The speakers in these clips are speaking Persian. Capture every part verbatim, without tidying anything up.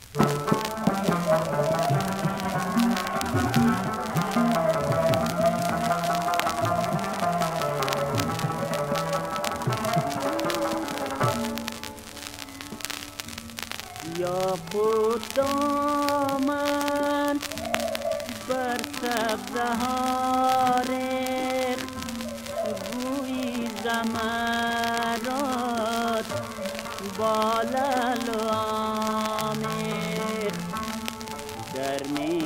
یا خود دامن بر سبزه ها ریخت، گویی زمرد با لعل و آمیخت. گرمی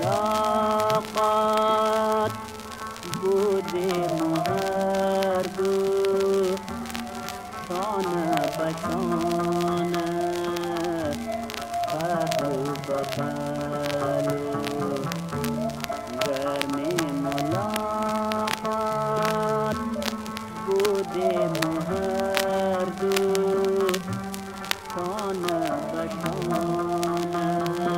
ملاقات بودیم هر دو، شانه به شانه پهلو به پهلو. گرمی ملاقات بودیم هر دو، شانه به شانه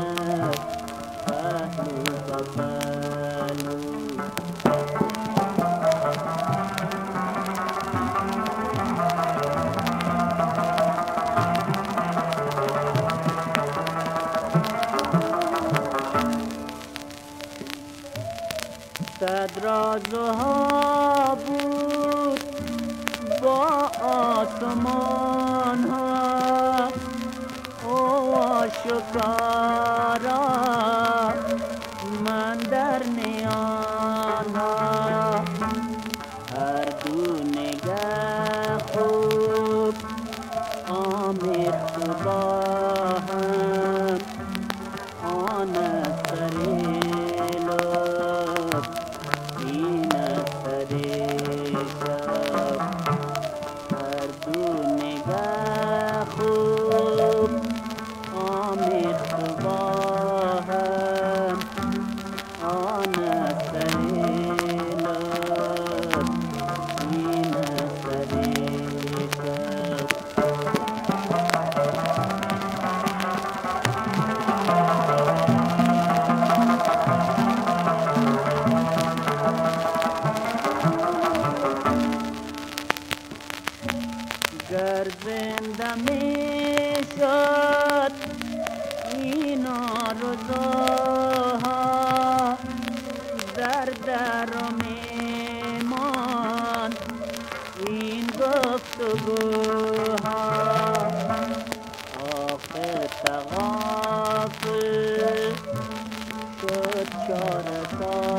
پهلو به پهلو. صد رازها بود با آسمان ها، او آشکارا من در میان ها. هر دو نگه خوب آمیخت با هم، آن سری این سری شب. هر دو نگه خوب آمیخت با هم، آن سری این سری شب. گر زنده می شد این آرزوها، در در می ماند این گفتگوها. آخر تغافل شد چاره